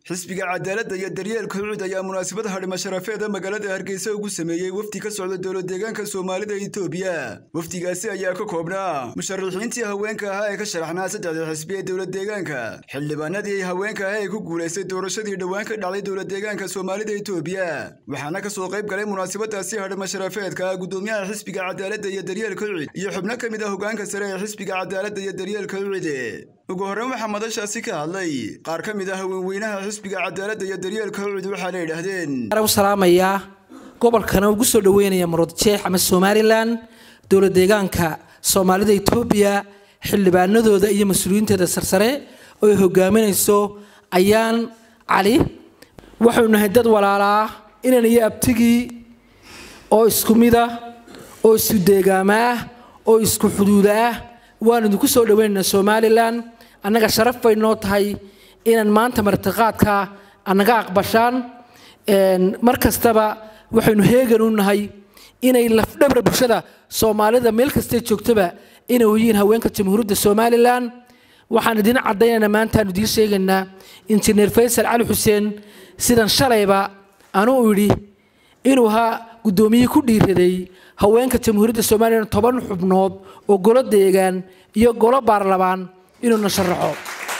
xisbiga cadaaladda iyo daryeelka Cuud ayaa munaasabad hadhima sharafeed magaalada Hargeysa ugu sameeyay wafdi ka socda dowlad deegaanka Soomaalida Itoobiya. Wafdigaasi ayaa ka koobnaa musharaxiintii haweenka ah ee ka sharaxnaa saddexda xisbi ee dowlad deegaanka, xildhibaanadii haweenka ah ee ku guuleystay doorashadii dhawaan ka dhacday dowlad deegaanka Soomaalida Itoobiya. Waxaana ka soo qayb galay munaasabadaasi hadhima sharafeedka gudoomiyaha xisbiga cadaaladda iyo daryeelka Cuud iyo xubno ka mid ah hoggaanka sare ee xisbiga cadaaladda iyo daryeelka Cuud. ugu horreyn waxaa madashaasi ka hadlay qaar ka mid ah haweenweynaha xisbiga cadaaladda iyo daryeelka Cuud waxaana yiraahdeen salaamaya gobolkana ugu soo dhaweynaya Maroodijeex ama Somaliland dowlad deegaanka Soomaalida Itoobiya xildhibaanadooda iyo mas'uuliyiinteeda sarsare oo hogaaminayso Ayaan Cali waxaanu nahay dad walaala inaan iyo abtigii oo isku mid ah oo isu deegaama oo isku xuduud ah waan idinku soo dhaweynaa Somaliland annaga sharaf bay noo tahay inaan maanta martiqaadka annaga aqbashaan markastaba waxaynu heegan u nahay inay lafdhabar bulshada Soomaalida meel kasta joogtaba inay yihiin haweenka Jamhuuriyadda Somaliland waxaan idin cadeynaynaa maanta aan idin sheegaynaa Engineer Faysal Ali Xuseen sidan shalayba aanu yiri inuu gudoomiye ku dhiiraday haweenka Jamhuuriyadda Somaliland 10 xubnood oo golo deegaan iyo golo baarlamaan inuu nasharaxo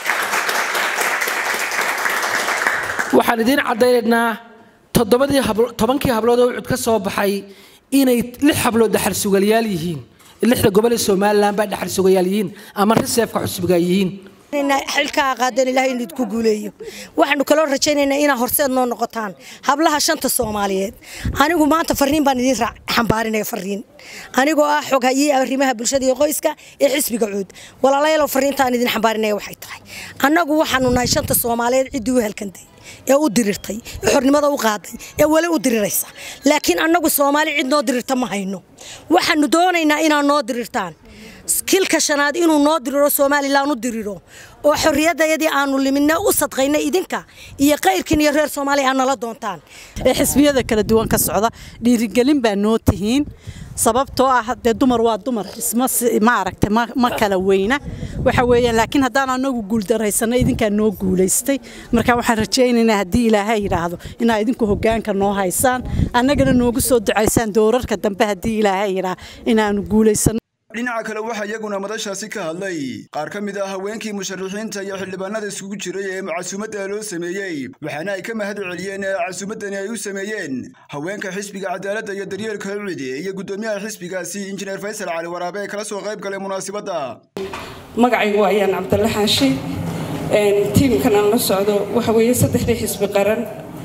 waxaan idin cadeynaynaa 7 hablood oo Cuud ka soo baxay inay 6 hablood dhaxal sugayaal yihiin 6 gobol ee Somaliland ba dhaxal sugayaal yihiin ama reserve ka xusbiga yihiin xilka qaadan Ilaahay in idku guuleeyo waxaanu kala rajaynaynaa in horseed noo noqotaan hablaha shanta Soomaaliyeed anigu maanta fariin baan idin xambaarinay fariin anigoo xoghaye arrimaha bulshada iyo qoyska ee xisbiga Cuud walaalayaal fariintaan idin xambaarinay waxay tahay annagu waxaanu nahay shanta Soomaaliyeed cidii u halkantay ee u dirirtay xornimada u qaaday ee wali u diriraysa laakiin annagu Soomaali cid noo dirirta ma hayno waxaanu doonaynaa inaan noo dirirtaan kilka shanaad inuu noo diriro Somaliland u diriro oo xorriyadayadii aanu liminna u sadqaynay idinka iyo qayrkiin iyo reer Soomaaliya aan la doontaan xisbiyada kala duwan ka socda dhiirigelin baa noo tihiin sababtoo ah dumar waa dumar isma ma aragtay ma kala weyna waxa weeyaan laakiin haddaan anagu guul daraysanay idinka noo guuleystay marka waxaan rajaynaynaa hadii Ilaahay yiraahdo in ay idinku hoggaanka noo haysaan annagana noogu soo ducaysaan doorarka dambe hadii Ilaahay yiraahdo inaanu guuleysan dhinaca kale waxa iyaguna madashaasi ka hadlay qaar ka mid ah haweenkii musharaxiinta iyo xildhibaanada isugu jiray ee casuumadda loo sameeyay waxaana ay ka mahad celiyeen casuumaddan ay u sameeyeen haweenka xisbiga cadaaladda iyo daryeelka Cuud iyo gudoomiyaha xisbigaasi Engineer Faysal Ali Waraabe kala soo qayb galay munaasabadda magacaygu Ayaan Cabdulla Xaashi tiimkan aan la socdo waxa weeye saddexdii xisbi qaran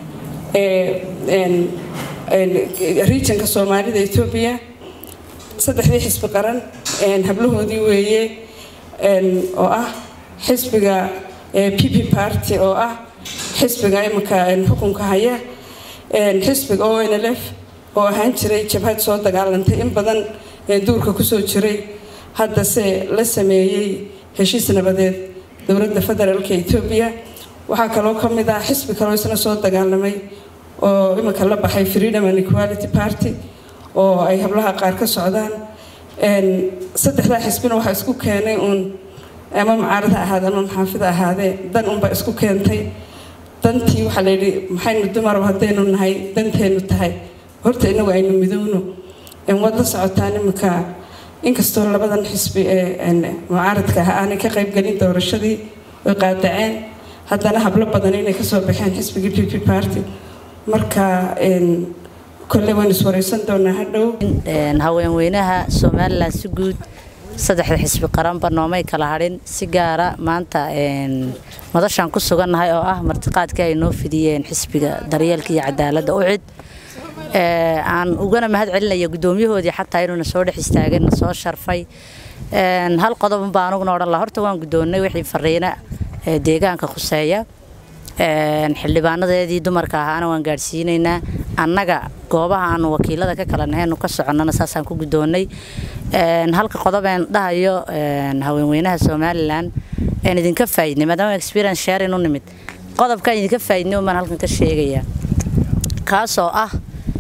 regionka Soomaalida Itoobiya saddexdii xisbi qaran hablahoodii weeye oo ah xisbiga PP Party oo ah xisbiga imka xukunka haya xisbiga ONLF oo ahaan jiray jabhad soo dagaalantay in badan duurka ku soo jiray hadda se la sameeyay heshiis nabadeed dowladda federaalka Itoobiya waxa kale oo kamid ah xisbi kale oo isna soo dagaalamay oo imka la baxay Freedom and Equality Party oo ay hablaha qaar ka socdaan saddexda xisbina waxa isku keenay ama mucaarada ahaad ama maxaafida ahaade dan ba isku keentay dantii waxa la yiri maxaynu dumar hadaynu nahay danteenu tahay horta inagu aynu midowno wada socotaan imka inkastoo labadan xisbi ee mucaaradka aanay ka qayb galin doorashadii oo qaadaceen haddana hablo badan inay ka soo baxeen xisbiga PP Party marka كل وين سوريسان دونا هادو haweenweynaha Somaliland si guud saddexda xisbi qaran barnaamij kala harin si gaar ah maanta madashan ku sugannahay oo ah martiqaadka ay noo fidiyeen xisbiga daryeelka iyo cadaaladda Cuud aan ugana mahad celinayo gudoomiyahoodii xataa inuu soo dhex istaagay soo sharfay hal qodob baan ugu oran la horta waan gudoonay wixii fariina deegaanka khuseeya xildhibaanadeedii dumarka ahaana waan gaarsiinaynaa annaga goobaha aan wakiilada ka kala nahayn ka soconana saasaan ku gudoonay halka qodobeen dhahayo haweenweynaha Somaliland aan idinka faa'iidnay maadaama experience sharing u nimid qodobka idinka faa'iidnay oo man halkan ka sheegaya kaas oo ah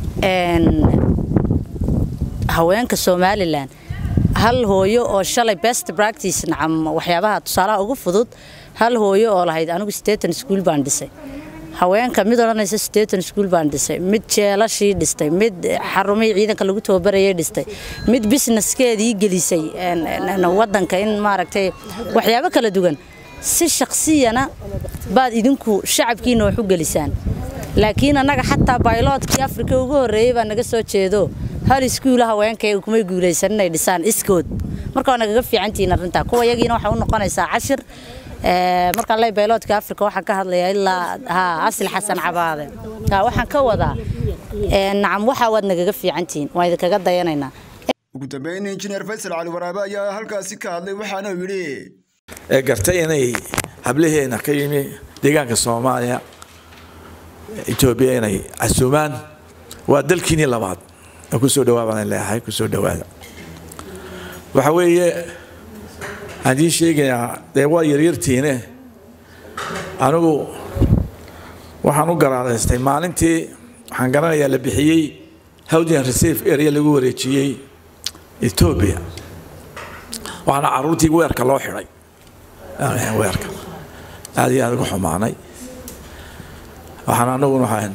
haweenka Somaliland hal hooyo oo shalay best practice nacam waxyaabaha tusaalaha ugu fudud hal hooyo oo lahayd anigu 8 school baan dhisay haweenka mid odhanaysa 80 iskuul baan dhisay mid jeelashii dhistay mid xarumay ciidanka lagu tababarayay dhistay mid businesskeedii gelisay wadanka in maaragtay waxyaabo kala duwan si shakhsiyana baad idinku shacabkiina wax u gelisaan laakiin anaga xataa pilotkii Afrika ugu horeeyay baa naga soo jeedo hal iskuul haweenka kuma guuleysan inay dhisaan iskood marka waa naga fiicantiin arinta kuwa yagiina waxa uu noqonaysaa 10 marka lay pilotka Afrika waxaan ka hadlayaa ilaa asl Xasan Cabaade waxaan ka wadaa nacam waxa wad naga fiicantiin waa idin kaga dayanaynaa ugu dambeyn injineer Faysal Cali Waraabe ayaa halkaasi ka hadlay waxaana uu yiri gartay inay hablaheena ka yimi deegaanka Soomaaliya Itoobiya inay casuumaan waa dalkiini labaad ku soo dhawaabaan leeyahay ku soo dhawaada waxa weeye hadii sheegaya waa yaryartiina anigu waxaan u garaadaystay maalintii waxaan garanayaa la bixiyay Howden Reserve Area lagu wareejiyay Ethiopia waxaan caruurtii weerka loo xiray weerka aad ugu xumaanay waxaan anagu waxaan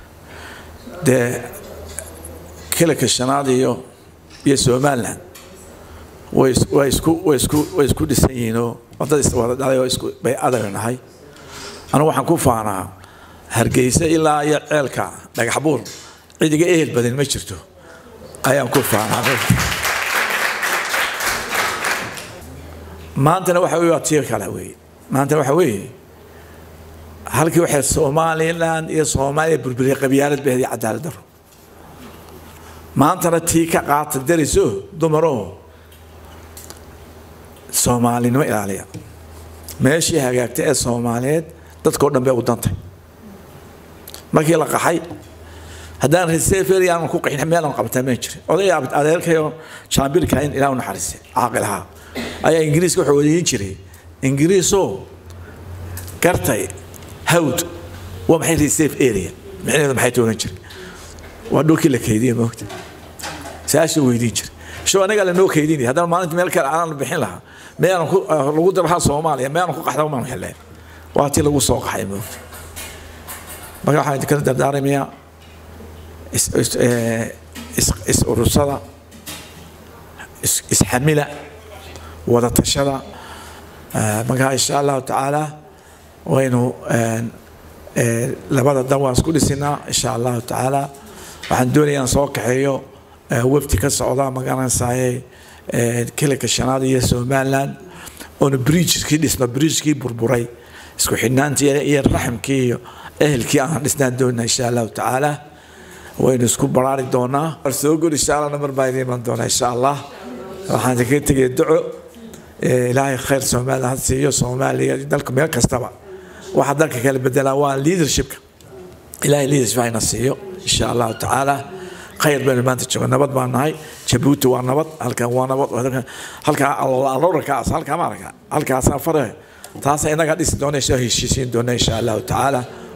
kala ka shanaad iyo Soomaaliland way isku dhisanyiino wadada iswada dhacay oo isku bay adagnahay anigu waxaan ku faanaa Hargeysa ilaa iyo ceelka dhagax buur ciidiga ehel badan ma jirto ayaan ku faanaa maantana waxa weey tiir kala weey maantana waxa weey halkii waxa Soomaaliland iyo Soomaaliya burburi qabyaalad beedii cadaalad daro maantana tii ka qaata dariso dumaro Soomaalino ilaaliya meeshii hagaagtay ee Soomaaliyeed dadkoo dhan bay u dantay markii la qaxay hadaan reserve area aan ku qixin meel aan qabtay ma jiro oday adeerkayo chamberka in ilaa naxariisay aaqilaha ayaa ingiriiska wuxuu wadiin jiray ingiriiso gartay hawd waa maxay reserve area macnaheedu maxay toogan jiray waa dhulkii la keydiyay moogta saasha weydiin jiray شو أنا قال إنه كيديني هذا ما أنت ملك العالم بحيلها ما أنا لو قدر ها صوماليا ما أنا قحنا وما نحلها وأتي لو سوق حيموت ما راح يتكلم دار مياه إس أرسلا إس حملة ولا تشلا ما إن شاء الله تعالى وينه لبعض الدواء كل سنة إن شاء الله تعالى وحندوني أن سوق حيو وفتي كالسعودة مقانا ساي كلك الشنادية سومالان on bridge كي اسمه bridge كي بربوري اسكو حنانتي يا الرحم كي أهل كي أنا نسند دونا إن شاء الله تعالى وين اسكو براري دونا أرسوقول إن شاء الله نمر بايدين من دونا إن شاء الله راح نتكلم الدعاء إلهي خير سومال هذا سيو سومالي دلكم يا كستبع واحد ذاك كان بدل أوان leadership إلهي leadership هاي نسيو إن شاء الله تعالى خير بين ما تشوف نبض معنا هاي جبوت ونبض هالك ونبض هالك الله ركاس هالك ما ركاس هالك سافره تاسع إنك قاعد يسدون إيش هي الشيء دون إن شاء الله تعالى